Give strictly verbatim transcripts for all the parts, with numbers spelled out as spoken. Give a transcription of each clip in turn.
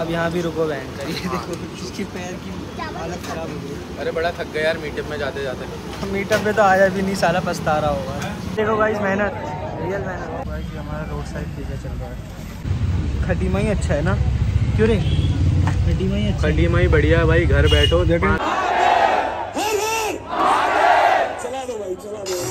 अब यहाँ भी रुको बहन कर, ये देखो इसकी पैर की हालत ख़राब हो गई। अरे बड़ा थक गया यार मीटअप में जाते जाते। मीटअप पे तो आया भी नहीं, साला पछता रहा होगा। देखो गाइस मेहनत, रियल मेहनत। गाइस ये हमारा रोड साइड पीछे चल रहा है। खटीमा ही अच्छा है ना, क्यों रे? खटीमा ही अच्छा, खटीमा ही बढ़िया है भाई। घर बैठो देखो, चला दो भाई चला दो।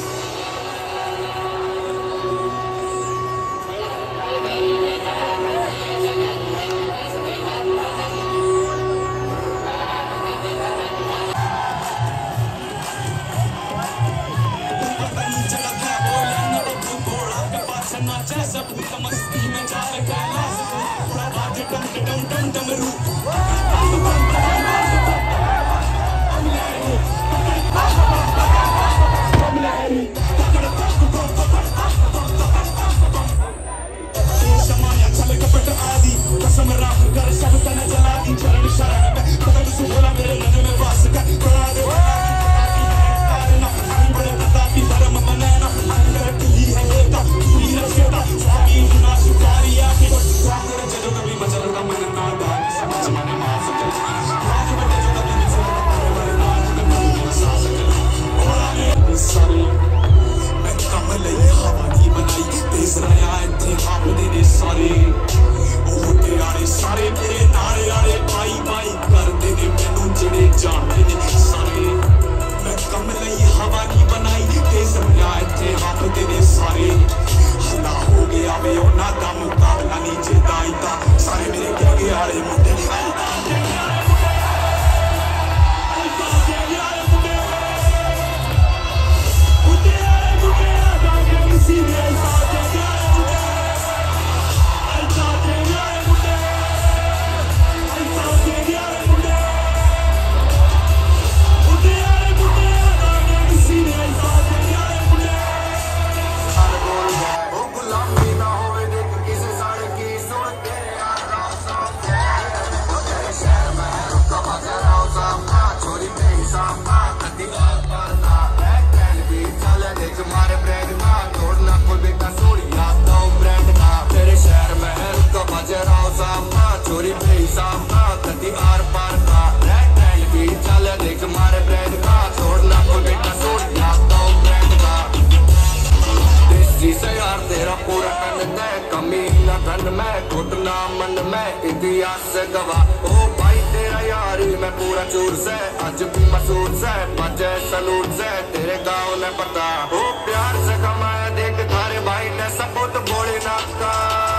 इतिहास गवाह ओ भाई तेरा यारी मैं पूरा चूर से आज भी मसूद से बजे सलूट से तेरे गाँव ने पता ओ प्यार से कमाया देख थारे भाई ने सपूत भोलेनाथ का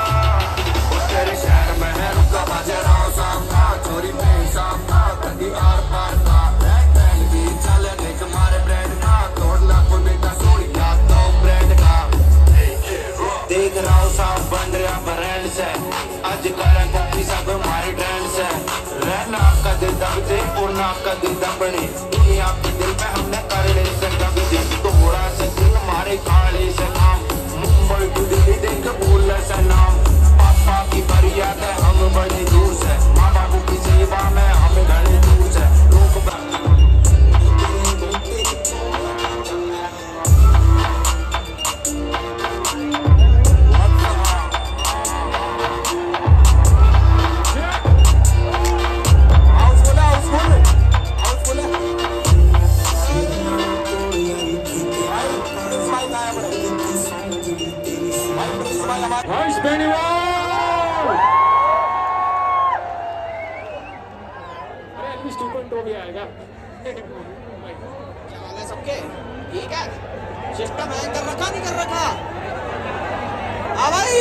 तेरे शहर में है रुका बाजे राव साहब का चोरी में शाम का कभी आर पार का बैन भी चले देख मारे ब्रांड का तोड़ना कोई बेटा सोड़ी याद दो ब्रांड का देख राव साहब बन रहा ब्रांड से आज करें सब हमारे ट्रेंड से रहना आपका दिल दबते उड़ना आपका दिल दबने दुनिया आपके दिल में हमने करने से कभी दिन थोड़ा से दिल हमारे काले से नाम मुंबई टू दिल्ली देख भूल से नाम पापा की फरियाद है हम बड़ी दूर से माँ बाबू की सेवा में हम घने दूर से लोग सबके ठीक है सिस्टम हैंग कर रखा नहीं कर रखा आ भाई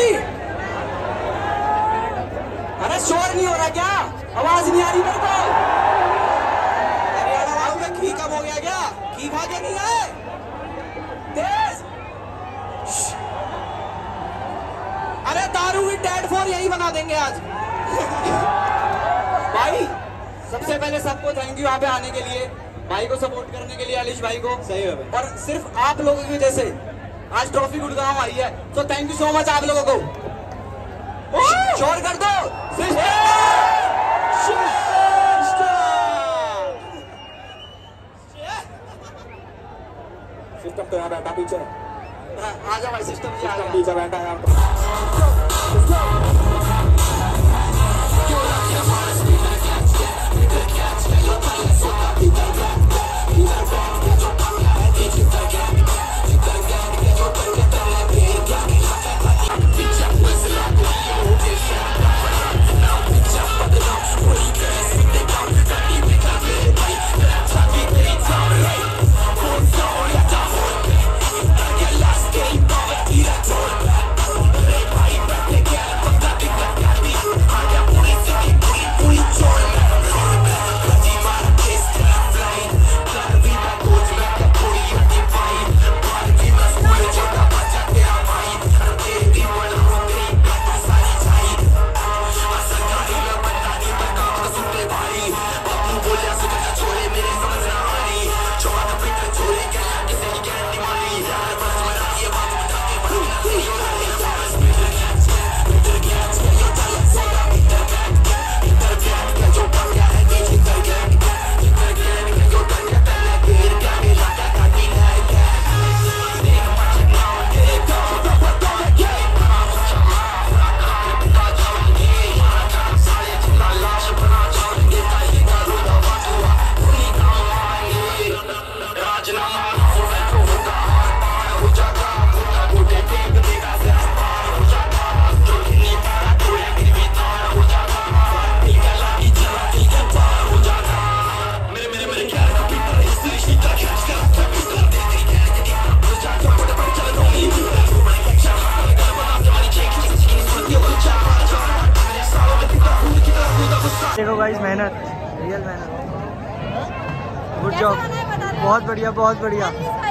अरे शोर नहीं हो रहा क्या आवाज नहीं आ रही मेरे को अरे आवाज में घी कम हो गया क्या घी खा के नहीं आए तेज अरे दारू की डेड फोर यही बना देंगे आज भाई सबसे पहले सबको थैंक यू यहाँ पे आने के लिए भाई को सपोर्ट करने के लिए अलीश भाई को सही है और सिर्फ आप लोगों की वजह से आज ट्रॉफी गुड़गांव आई है तो थैंक यू सो मच आप लोगों को शोर कर दो सिस्टम तो यहाँ बैठा पीछे आ जा भाई सिस्टम जी आ जा पीछे बैठा है देखो गाइस, मेहनत, रियल मेहनत, गुड जॉब, बहुत बढ़िया बहुत बढ़िया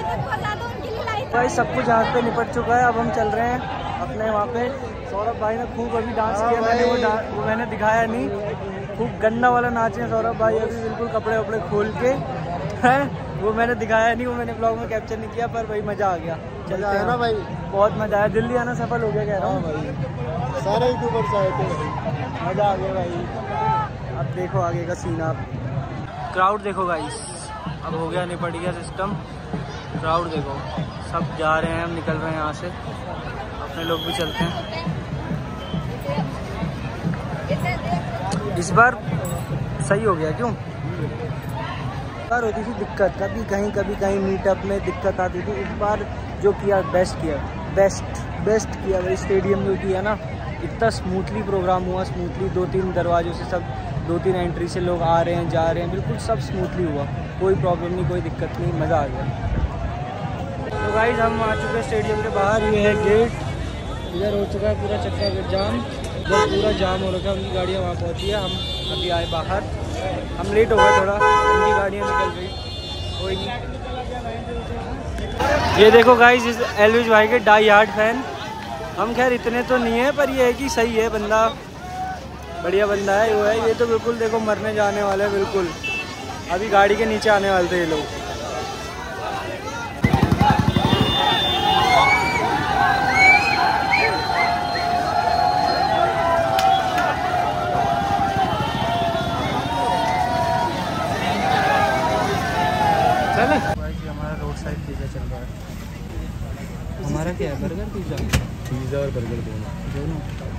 गाइस। सब कुछ यहाँ पे निपट चुका है। अब हम चल रहे हैं अपने वहाँ पे। सौरभ भाई ने खूब अभी डांस किया, मैंने वो वो मैंने दिखाया नहीं। खूब गंदा वाला नाचे सौरभ भाई अभी, बिल्कुल कपड़े वपड़े खोल के हैं। वो मैंने दिखाया नहीं, वो मैंने ब्लॉग में कैप्चर नहीं किया, पर भाई मज़ा आ गया। चलते हैं ना भाई, बहुत मज़ा आया। दिल्ली आना सफल हो गया कह रहा हूँ भाई, सारे यूट्यूबर्स आए थे, मज़ा आ गया भाई। अब देखो आगे का सीन, आप क्राउड देखो गाइस। अब हो गया, निपट गया सिस्टम। क्राउड देखो, सब जा रहे हैं, हम निकल रहे हैं यहाँ से। अपने लोग भी चलते हैं। इस बार सही हो गया। क्यों इस बार होती थी दिक्कत, कभी कहीं कभी कहीं मीटअप में दिक्कत आती थी। इस बार जो किया बेस्ट किया, बेस्ट बेस्ट किया भाई। स्टेडियम जो किया ना, इतना स्मूथली प्रोग्राम हुआ, स्मूथली। दो तीन दरवाजों से सब, दो तीन एंट्री से लोग आ रहे हैं जा रहे हैं, बिल्कुल सब स्मूथली हुआ, कोई प्रॉब्लम नहीं, कोई दिक्कत नहीं, मज़ा आ गया। तो गाइस हम आ चुके हैं स्टेडियम के बाहर। ये है गेट, इधर हो चुका है पूरा चक्का गेट जाम, इधर पूरा जाम हो रखा है। उनकी गाड़ियाँ वहाँ पहुँची है, हम अभी आए बाहर। हम लेट हो गए थोड़ा, उनकी गाड़ियाँ निकल गई, कोई नहीं। ये देखो गाइस, इस एलविश भाई के डाई हार्ड फैन। हम खैर इतने तो नहीं है, पर ये है कि सही है बंदा, बढ़िया बंदा है वो है। ये तो बिल्कुल देखो मरने जाने वाले हैं बिल्कुल, अभी गाड़ी के नीचे आने वाले थे ये लोग। चले भाई जी, हमारा रोड साइड पिज़्ज़ा चल रहा है। हमारा क्या है, बर्गर पिज़्ज़ा? पिज़्ज़ा और बर्गर दोनों दोनों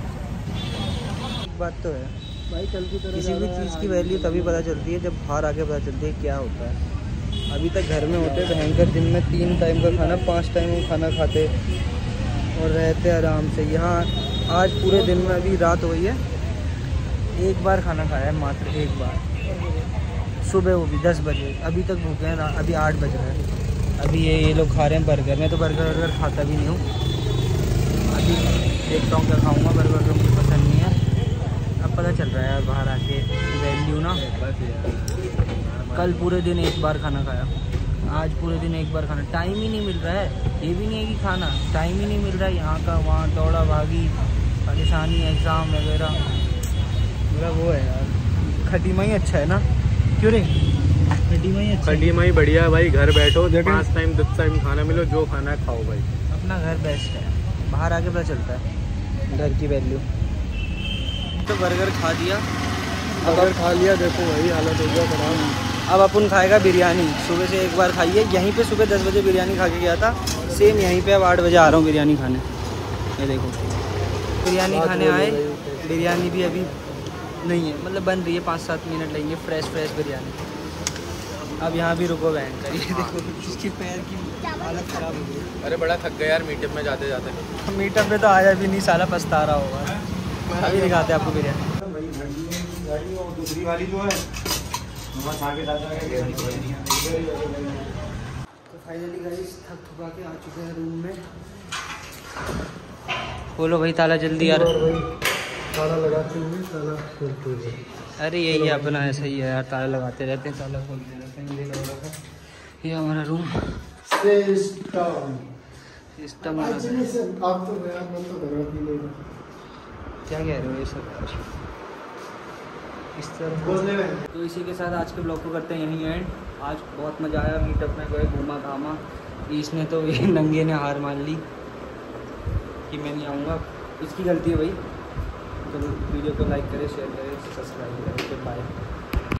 बात तो है भाई। कल की तरह किसी भी चीज़ की वैल्यू तभी पता चलती है जब बाहर आके पता चलती है क्या होता है। अभी तक घर में होते भयंकर, दिन में तीन टाइम का खाना, पांच टाइम हम खाना खाते और रहते आराम से। यहाँ आज पूरे दिन में, अभी रात हुई है, एक बार खाना खाया है, मात्र एक बार, सुबह, वो भी दस बजे। अभी तक भूखे हैं, अभी आठ बज रहे हैं। अभी ये ये लोग खा रहे हैं बर्गर। मैं तो बर्गर वर्गर खाता भी नहीं हूँ। अभी देखता हूँ क्या खाऊँगा, बर्गर तो मुझे पसंद नहीं है। अब पता चल रहा है यार बाहर आके वैल्यू ना। कल पूरे दिन एक बार खाना खाया, आज पूरे दिन एक बार खाना। टाइम ही नहीं मिल रहा है, ये भी नहीं है कि खाना, टाइम ही नहीं मिल रहा है। यहाँ का वहाँ दौड़ा भागी, परेशानी, एग्ज़ाम वगैरह, मेरा वो है यार। खटीमा ही अच्छा है ना, क्यों रे? खटीमा ही अच्छा, खटीमा ही बढ़िया है भाई। घर बैठो, पाँच टाइम दस टाइम खाना मिलो, जो खाना है खाओ भाई। अपना घर बेस्ट है, बाहर आके पता चलता है घर की वैल्यू। तो बर्गर खा दिया, बर्गर खा लिया, देखो वही हालत हो गया खराब। अब अपन खाएगा बिरयानी। सुबह से एक बार खाइए, यहीं पे सुबह दस बजे बिरयानी खा के गया था, सेम यहीं पे अब आठ बजे आ रहा हूँ बिरयानी खाने। ये देखो बिरयानी खाने आए, बिरयानी भी अभी नहीं है, मतलब बन रही है, पाँच सात मिनट लगेंगे। Fresh fresh biryani. अब यहाँ भी रुको बहन का, ये देखो इसकी पैर की हालत ख़राब हो गई। अरे बड़ा थक गया यार मीटअप में जाते जाते। मीटअप पे तो आया भी नहीं, साला पछता रहा होगा। अभी दिखाते हैं आपको बिरयानी। दूसरी वाली जो है तो फाइनली गाइस थक थका के आ चुके हैं रूम में। खोलो भाई ताला जल्दी यार। ताला लगाते हुए ताला खोलते हुए। अरे यही अपना ऐसा ही है यार, ताला लगाते रहते हैं, ताला खोलते रहते हैं। ये लग रहा था ये हमारा रूम सिस्टम सिस्टम। आप तो यार मन तो कर रहा था। क्या कह रहे हो ये सब यार, इस तरह बोलने में। तो इसी के साथ आज के ब्लॉग को करते हैं यहीं एंड। आज बहुत मज़ा आया, मीटअप में गए, घूमा घामा। इसने तो ये नंगे ने हार मान ली कि मैं नहीं आऊँगा। इसकी गलती है भाई। तो वीडियो को लाइक करें, शेयर करें, सब्सक्राइब करें। बाय।